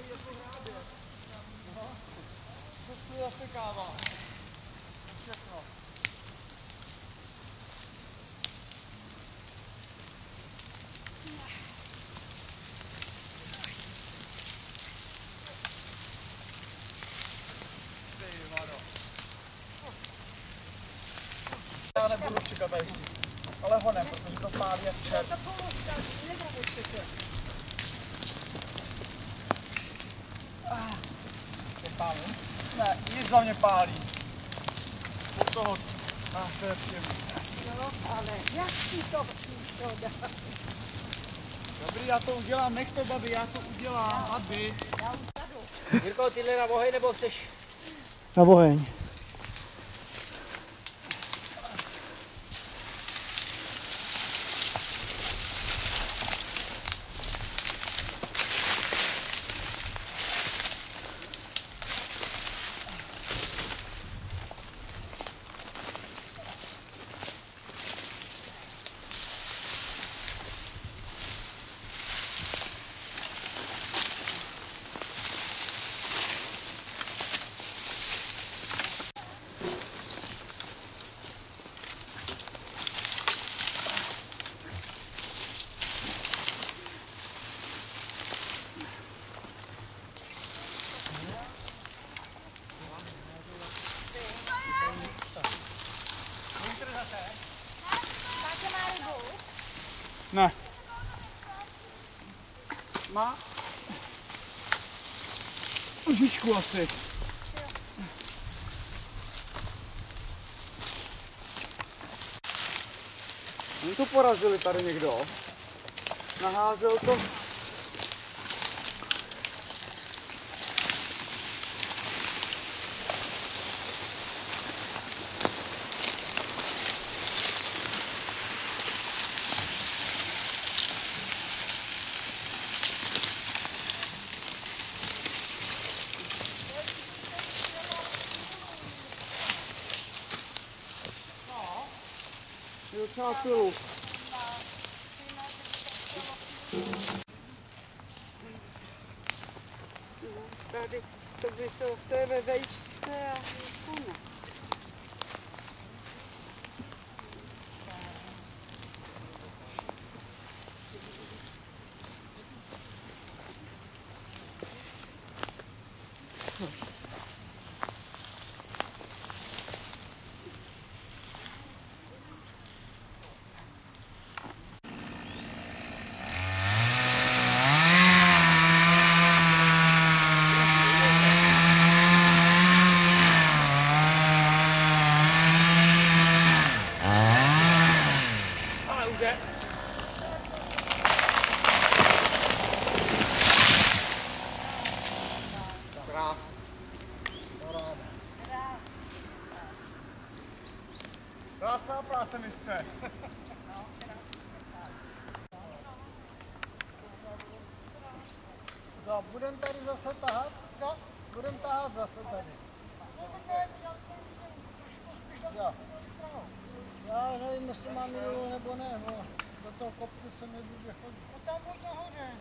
To je asi káva. Všechno. Já nebudu čekat tady, ale honem, protože to pálí jak čert. To pálí? Ne, nic za mě pálí. Od toho, to je příjemný. No, ale jak si to chcíš to dát? Dobrý, já to udělám, nech to babi, já to udělám, aby. Já už tady. Jirko, tyhle na oheň nebo chceš? Na oheň. Ne. Má lžičku asi. Oni to porazili tady někdo. Naházel to. Je docela silu. Tady to je ve vejšce a konec. Krásná práce, mistře. No, budeme tady zase tahat? Co? Budeme tahat zase tady. Jo. Já nevím, jestli mám jít nebo ne, no. Do toho kopce se nebude chodit. No tam buď nahoře.